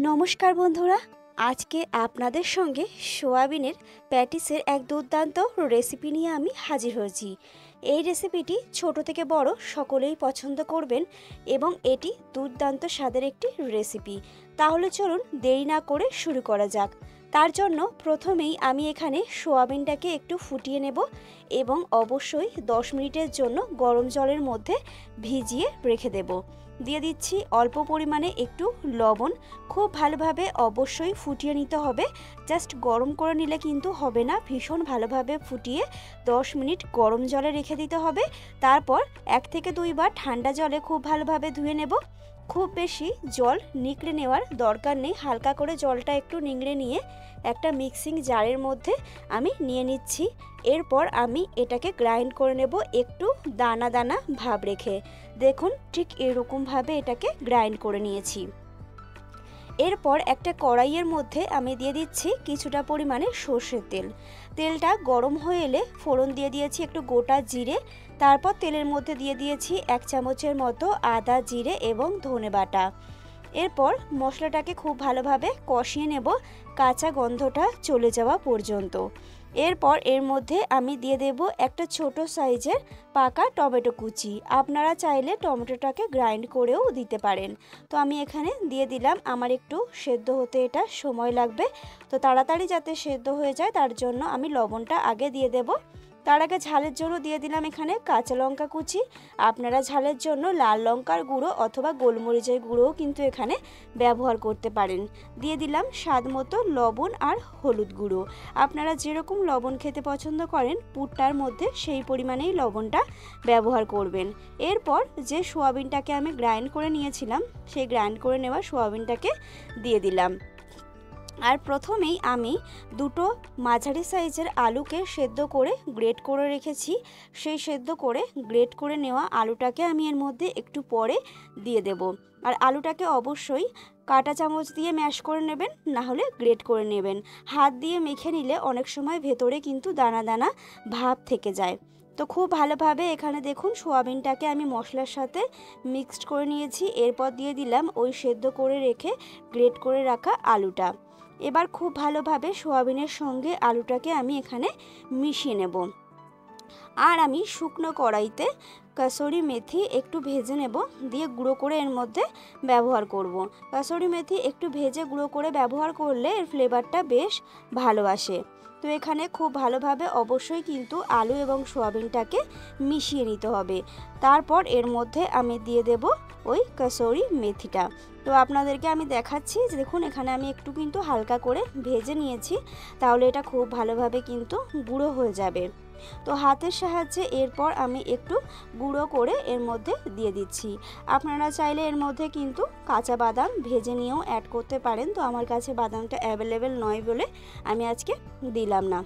নমস্কার বন্ধুরা, আজকে আপনাদের সঙ্গে সোয়াবিনের প্যাটিসের এক দুর্দান্ত রেসিপি নিয়ে আমি হাজির হয়েছি। এই রেসিপিটি ছোট থেকে বড় সকলেই পছন্দ করবেন এবং এটি দুর্দান্ত স্বাদের একটি রেসিপি। তাহলে চলুন দেরি না করে শুরু করা যাক। তার জন্য প্রথমেই আমি এখানে সোয়াবিনটাকে একটু ফুটিয়ে নেব এবং অবশ্যই 10 মিনিটের জন্য গরম জলের মধ্যে ভিজিয়ে রেখে দেব। দিয়ে দিচ্ছি অল্প পরিমাণে একটু লবণ। খুব ভালোভাবে অবশ্যই ফুটিয়ে নিতে হবে, জাস্ট গরম করে নিলে কিন্তু হবে না, ভীষণ ভালোভাবে ফুটিয়ে 10 মিনিট গরম জলে রেখে দিতে হবে। তারপর 1 থেকে 2 বার ঠান্ডা জলে খুব ভালোভাবে ধুয়ে নেব। খুব বেশি জল নিংড়ে নেওয়ার দরকার নেই, হালকা করে জলটা একটু নিংড়ে নিয়ে একটা মিক্সিং জারের মধ্যে আমি নিয়ে নিচ্ছি। এরপর আমি এটাকে গ্রাইন্ড করে নেব একটু দানা দানা ভাব রেখে। দেখুন ঠিক এরকমভাবে এটাকে গ্রাইন্ড করে নিয়েছি। এরপর একটা কড়াইয়ের মধ্যে আমি দিয়ে দিচ্ছি কিছুটা পরিমাণে সর্ষের তেল। তেলটা গরম হয়ে এলে ফোড়ন দিয়ে দিয়েছি একটু গোটা জিরে। তারপর তেলের মধ্যে দিয়ে দিয়েছি 1 চামচের মতো আদা, জিরে এবং ধনে বাটা। এরপর মশলাটাকে খুব ভালোভাবে কষিয়ে নেব কাঁচা গন্ধটা চলে যাওয়া পর্যন্ত। এরপর এর মধ্যে আমি দিয়ে দেব একটা ছোট সাইজের পাকা টমেটো কুচি। আপনারা চাইলে টমেটোটাকে গ্রাইন্ড করেও দিতে পারেন। তো আমি এখানে দিয়ে দিলাম, আমার একটু সেদ্ধ হতে এটা সময় লাগবে, তো তাড়াতাড়ি যাতে সেদ্ধ হয়ে যায় তার জন্য আমি লবণটা আগে দিয়ে দেব। তার আগে ঝালের জন্য দিয়ে দিলাম এখানে কাঁচা লঙ্কা কুচি। আপনারা ঝালের জন্য লাল লঙ্কার গুঁড়ো অথবা গোলমরিচের গুঁড়োও কিন্তু এখানে ব্যবহার করতে পারেন। দিয়ে দিলাম স্বাদ মতো লবণ আর হলুদ গুঁড়ো। আপনারা যেরকম লবণ খেতে পছন্দ করেন পুরটার মধ্যে সেই পরিমাণেই লবণটা ব্যবহার করবেন। এরপর যে সোয়াবিনটাকে আমি গ্রাইন্ড করে নিয়েছিলাম সেই গ্রাইন্ড করে নেওয়া সোয়াবিনটাকে দিয়ে দিলাম। আর প্রথমেই আমি দুটো মাঝারি সাইজের আলুকে সেদ্ধ করে গ্রেট করে রেখেছি। সেই সেদ্ধ করে গ্রেট করে নেওয়া আলুটাকে আমি এর মধ্যে একটু পরে দিয়ে দেব। আর আলুটাকে অবশ্যই কাঁটা চামচ দিয়ে ম্যাশ করে নেবেন, না হলে গ্রেট করে নেবেন। হাত দিয়ে মেখে নিলে অনেক সময় ভেতরে কিন্তু দানা দানা ভাব থেকে যায়। তো খুব ভালোভাবে এখানে দেখুন সোয়াবিনটাকে আমি মশলার সাথে মিক্সড করে নিয়েছি। এরপর দিয়ে দিলাম ওই সেদ্ধ করে রেখে গ্রেট করে রাখা আলুটা। এবার খুব ভালোভাবে সোয়াবিনের সঙ্গে আলুটাকে আমি এখানে মিশিয়ে নেব। আর আমি শুকনো কড়াইতে কাসুরি মেথি একটু ভেজে নেব, দিয়ে গুঁড়ো করে এর মধ্যে ব্যবহার করব। কাসুরি মেথি একটু ভেজে গুঁড়ো করে ব্যবহার করলে এর ফ্লেভারটা বেশ ভালো আসে। তো এখানে খুব ভালোভাবে অবশ্যই কিন্তু আলু এবং সোয়াবিনটাকে মিশিয়ে নিতে হবে। তারপর এর মধ্যে আমি দিয়ে দেব ওই কাসুরি মেথিটা। তো আপনাদেরকে আমি দেখাচ্ছি যে দেখুন এখানে আমি একটু কিন্তু হালকা করে ভেজে নিয়েছি, তাহলে এটা খুব ভালোভাবে কিন্তু গুঁড়ো হয়ে যাবে। তো হাতের সাহায্যে এরপর আমি একটু গুঁড়ো করে এর মধ্যে দিয়ে দিচ্ছি। আপনারা চাইলে এর মধ্যে কিন্তু কাঁচা বাদাম ভেজে নিয়েও অ্যাড করতে পারেন, তো আমার কাছে বাদামটা অ্যাভেলেবেল নয় বলে আমি আজকে দিলাম না।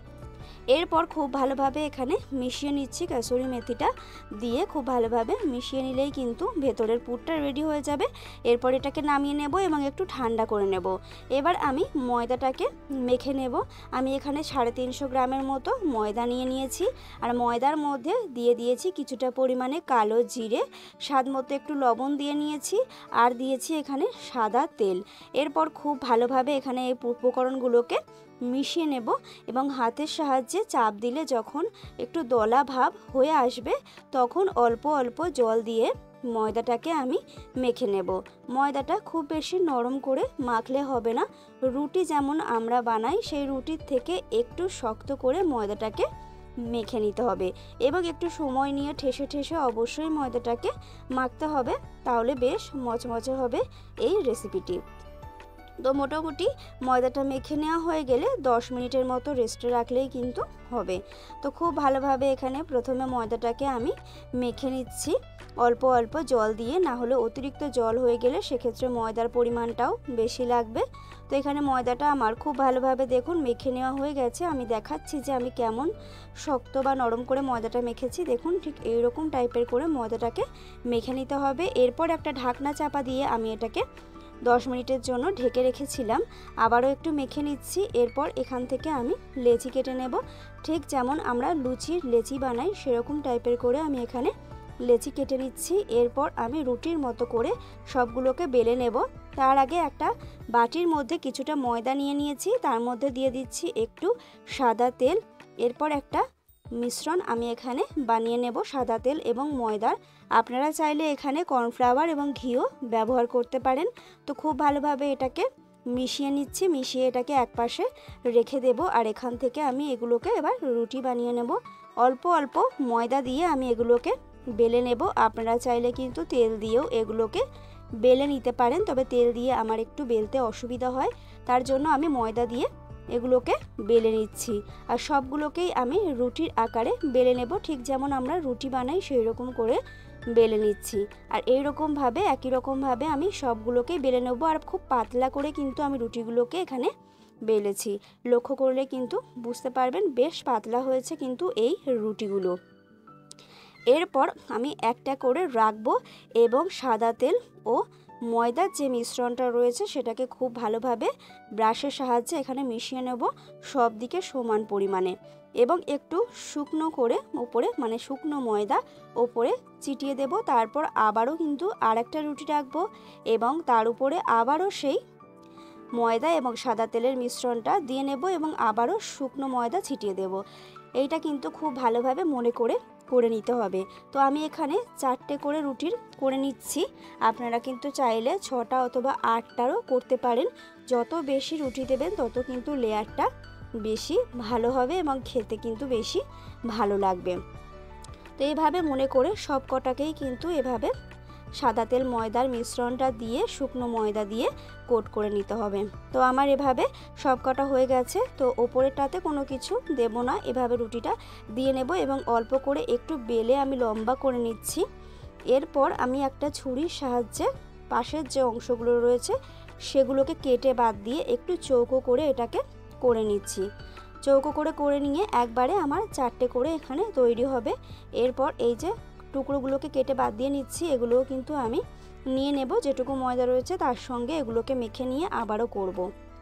এরপর খুব ভালোভাবে এখানে মিশিয়ে নিচ্ছি। কাসুরি মেথিটা দিয়ে খুব ভালোভাবে মিশিয়ে নিলেই কিন্তু ভেতরের পুরটা রেডি হয়ে যাবে। এরপর এটাকে নামিয়ে নেব এবং একটু ঠান্ডা করে নেব। এবার আমি ময়দাটাকে মেখে নেব। আমি এখানে 350 গ্রামের মতো ময়দা নিয়েছি। আর ময়দার মধ্যে দিয়ে দিয়েছি কিছুটা পরিমাণে কালো জিরে, স্বাদ মতো একটু লবণ দিয়ে নিয়েছি, আর দিয়েছি এখানে সাদা তেল। এরপর খুব ভালোভাবে এখানে এই উপকরণগুলোকে মিশিয়ে নেব এবং হাতের সাহায্যে চাপ দিলে যখন একটু দলা ভাব হয়ে আসবে তখন অল্প অল্প জল দিয়ে ময়দাটাকে আমি মেখে নেব। ময়দাটা খুব বেশি নরম করে মাখলে হবে না, রুটি যেমন আমরা বানাই সেই রুটির থেকে একটু শক্ত করে ময়দাটাকে মেখে নিতে হবে এবং একটু সময় নিয়ে ঠেসে ঠেসে অবশ্যই ময়দাটাকে মাখতে হবে, তাহলে বেশ মচমচে হবে এই রেসিপিটি। তো মোটামুটি ময়দাটা মেখে নেওয়া হয়ে গেলে 10 মিনিটের মতো রেস্টে রাখলেই কিন্তু হবে। তো খুব ভালোভাবে এখানে প্রথমে ময়দাটাকে আমি মেখে নিচ্ছি অল্প অল্প জল দিয়ে, না হলে অতিরিক্ত জল হয়ে গেলে সেক্ষেত্রে ময়দার পরিমাণটাও বেশি লাগবে। তো এখানে ময়দাটা আমার খুব ভালোভাবে দেখুন মেখে নেওয়া হয়ে গেছে। আমি দেখাচ্ছি যে আমি কেমন শক্ত বা নরম করে ময়দাটা মেখেছি। দেখুন ঠিক এইরকম টাইপের করে ময়দাটাকে মেখে নিতে হবে। এরপর একটা ঢাকনা চাপা দিয়ে আমি এটাকে 10 মিনিটের জন্য ঢেকে রেখেছিলাম। আবারও একটু মেখে নিচ্ছি। এরপর এখান থেকে আমি লেচি কেটে নেব। ঠিক যেমন আমরা লুচির লেচি বানাই সেরকম টাইপের করে আমি এখানে লেচি কেটে নিচ্ছি। এরপর আমি রুটির মতো করে সবগুলোকে বেলে নেব। তার আগে একটা বাটির মধ্যে কিছুটা ময়দা নিয়ে নিয়েছি, তার মধ্যে দিয়ে দিচ্ছি একটু সাদা তেল। এরপর একটা মিশ্রণ আমি এখানে বানিয়ে নেব সাদা তেল এবং ময়দার। আপনারা চাইলে এখানে কর্নফ্লাওয়ার এবং ঘিও ব্যবহার করতে পারেন। তো খুব ভালোভাবে এটাকে মিশিয়ে নিচ্ছি, মিশিয়ে এটাকে একপাশে রেখে দেব। আর এখান থেকে আমি এগুলোকে এবার রুটি বানিয়ে নেব। অল্প অল্প ময়দা দিয়ে আমি এগুলোকে বেলে নেব। আপনারা চাইলে কিন্তু তেল দিয়েও এগুলোকে বেলে নিতে পারেন, তবে তেল দিয়ে আমার একটু বেলতে অসুবিধা হয়, তার জন্য আমি ময়দা দিয়ে এগুলোকে বেলে নিচ্ছি। আর সবগুলোকেই আমি রুটির আকারে বেলে নেব, ঠিক যেমন আমরা রুটি বানাই সেই রকম করে বেলে নিচ্ছি। আর এই রকমভাবে একই রকমভাবে আমি সবগুলোকেই বেলে নেব। আর খুব পাতলা করে কিন্তু আমি রুটিগুলোকে এখানে বেলেছি, লক্ষ্য করলে কিন্তু বুঝতে পারবেন বেশ পাতলা হয়েছে কিন্তু এই রুটিগুলো। এরপর আমি একটা করে রাখবো এবং সাদা তেল ও ময়দার যে মিশ্রণটা রয়েছে সেটাকে খুব ভালোভাবে ব্রাশের সাহায্যে এখানে মিশিয়ে নেব সব দিকে সমান পরিমাণে, এবং একটু শুকনো করে ওপরে মানে শুকনো ময়দা ওপরে চিটিয়ে দেব। তারপর আবারও কিন্তু আরেকটা রুটি রাখবো এবং তার উপরে আবারও সেই ময়দা এবং সাদা তেলের মিশ্রণটা দিয়ে নেব এবং আবারও শুকনো ময়দা ছিটিয়ে দেব। এইটা কিন্তু খুব ভালোভাবে মনে করে নিতে হবে। তো আমি এখানে 4টে করে রুটির করে নিচ্ছি। আপনারা কিন্তু চাইলে 6টা অথবা 8টারও করতে পারেন। যত বেশি রুটি দেবেন তত কিন্তু লেয়ারটা বেশি ভালো হবে এবং খেতে কিন্তু বেশি ভালো লাগবে। তো এইভাবে মনে করে সব কটাকেই কিন্তু এভাবে সাদা তেল ময়দার মিশ্রণটা দিয়ে শুকনো ময়দা দিয়ে কোট করে নিতে হবে। তো আমার এভাবে সব কটা হয়ে গেছে। তো ওপরেরটাতে কোনো কিছু দেব না, এভাবে রুটিটা দিয়ে নেব এবং অল্প করে একটু বেলে আমি লম্বা করে নিচ্ছি। এরপর আমি একটা ছুরির সাহায্যে পাশের যে অংশগুলো রয়েছে সেগুলোকে কেটে বাদ দিয়ে একটু চৌকো করে এটাকে করে নিচ্ছি। চৌকো করে নিয়ে একবারে আমার 4টে করে এখানে তৈরি হবে। এরপর এই যে টুকরোগুলোকে কেটে বাদ দিয়ে নিচ্ছি, এগুলোও কিন্তু আমি নিয়ে নেব। যেটুকু ময়দা রয়েছে তার সঙ্গে এগুলোকে মেখে নিয়ে আবারও করব।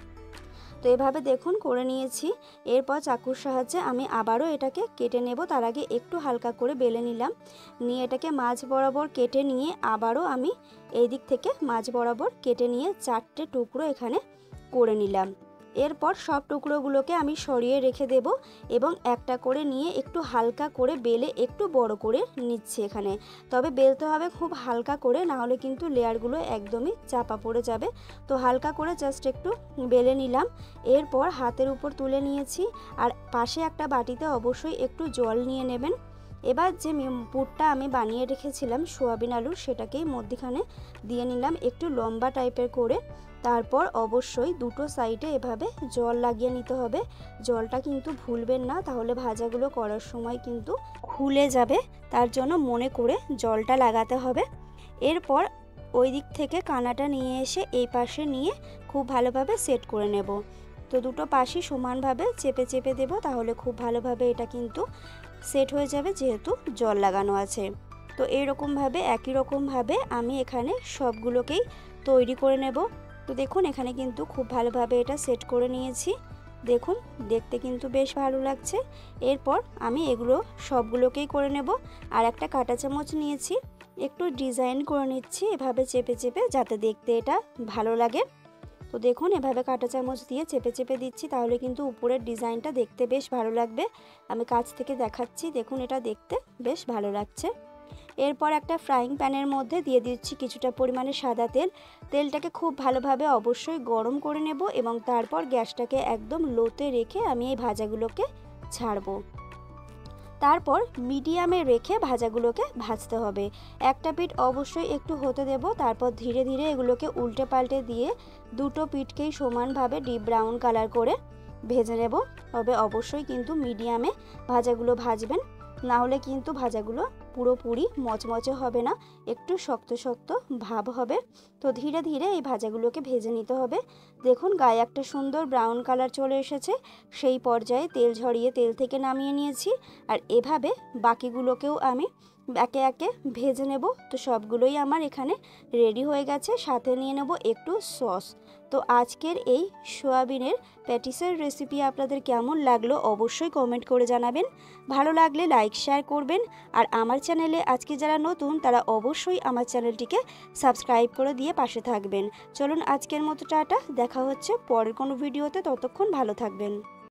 তো এভাবে দেখুন করে নিয়েছি। এরপর চাকুর সাহায্যে আমি আবারও এটাকে কেটে নেব। তার আগে একটু হালকা করে বেলে নিলাম, নিয়ে এটাকে মাঝ বরাবর কেটে নিয়ে আবারও আমি এই দিক থেকে মাঝ বরাবর কেটে নিয়ে 4টে টুকরো এখানে করে নিলাম। এরপর সব টুকরোগুলোকে আমি সরিয়ে রেখে দেব এবং একটা করে নিয়ে একটু হালকা করে বেলে একটু বড় করে নিচ্ছি এখানে। তবে বেলতে হবে খুব হালকা করে, না হলে কিন্তু লেয়ারগুলো একদমই চাপা পড়ে যাবে। তো হালকা করে জাস্ট একটু বেলে নিলাম। এরপর হাতের উপর তুলে নিয়েছি। আর পাশে একটা বাটিতে অবশ্যই একটু জল নিয়ে নেবেন। এবার যে পুরটা আমি বানিয়ে রেখেছিলাম সোয়াবিন আলুর, সেটাকেই মধ্যখানে দিয়ে নিলাম একটু লম্বা টাইপের করে। তারপর অবশ্যই দুটো সাইডে এভাবে জল লাগিয়ে নিতে হবে। জলটা কিন্তু ভুলবেন না, তাহলে ভাজাগুলো করার সময় কিন্তু খুলে যাবে, তার জন্য মনে করে জলটা লাগাতে হবে। এরপর ওই দিক থেকে কানাটা নিয়ে এসে এই পাশে নিয়ে খুব ভালোভাবে সেট করে নেব। তো দুটো পাশই সমানভাবে চেপে চেপে দেব, তাহলে খুব ভালোভাবে এটা কিন্তু সেট হয়ে যাবে যেহেতু জল লাগানো আছে। তো এইরকমভাবে একই রকমভাবে আমি এখানে সবগুলোকেই তৈরি করে নেব। তো দেখুন এখানে কিন্তু খুব ভালোভাবে এটা সেট করে নিয়েছি। দেখুন দেখতে কিন্তু বেশ ভালো লাগছে। এরপর আমি এগুলো সবগুলোকেই করে নেব। আর একটা কাঁটা চামচ নিয়েছি, একটু ডিজাইন করে নিচ্ছি এভাবে চেপে চেপে, যাতে দেখতে এটা ভালো লাগে। তো দেখুন এভাবে কাঁটা চামচ দিয়ে চেপে চেপে দিচ্ছি, তাহলে কিন্তু উপরের ডিজাইনটা দেখতে বেশ ভালো লাগবে। আমি কাছ থেকে দেখাচ্ছি, দেখুন এটা দেখতে বেশ ভালো লাগছে। এরপর একটা ফ্রাইং প্যানের মধ্যে দিয়ে দিচ্ছি কিছুটা পরিমাণে সাদা তেল। তেলটাকে খুব ভালোভাবে অবশ্যই গরম করে নেব এবং তারপর গ্যাসটাকে একদম লোতে রেখে আমি এই ভাজাগুলোকে ছাড়বো। তারপর মিডিয়ামে রেখে ভাজাগুলোকে ভাজতে হবে। একটা পিঠ অবশ্যই একটু হতে দেব, তারপর ধীরে ধীরে এগুলোকে উল্টে পাল্টে দিয়ে দুটো পিঠকেই সমানভাবে ডিপ ব্রাউন কালার করে ভেজে নেব। তবে অবশ্যই কিন্তু মিডিয়ামে ভাজাগুলো ভাজবেন, না হলে কিন্তু ভাজাগুলো পুরোপুরি মচমচে হবে না, একটু শক্ত শক্ত ভাব হবে। তো ধীরে ধীরে এই ভাজাগুলোকে ভেজে নিতে হবে। দেখুন গায়ে একটা সুন্দর ব্রাউন কালার চলে এসেছে, সেই পর্যায়ে তেল ঝরিয়ে তেল থেকে নামিয়ে নিয়েছি। আর এভাবে বাকিগুলোকেও আমি একে একে ভেজে নেব। তো সবগুলোই আমার এখানে রেডি হয়ে গেছে। সাথে নিয়ে নেব একটু সস। তো আজকের এই সোয়াবিনের প্যাটিসের রেসিপি আপনাদের কেমন লাগলো অবশ্যই কমেন্ট করে জানাবেন। ভালো লাগলে লাইক শেয়ার করবেন। আর আমার চ্যানেলে আজকে যারা নতুন তারা অবশ্যই আমার চ্যানেলটিকে সাবস্ক্রাইব করে দিয়ে পাশে থাকবেন। চলুন আজকের মতো টাটা, দেখা হচ্ছে পরের কোনো ভিডিওতে, ততক্ষণ ভালো থাকবেন।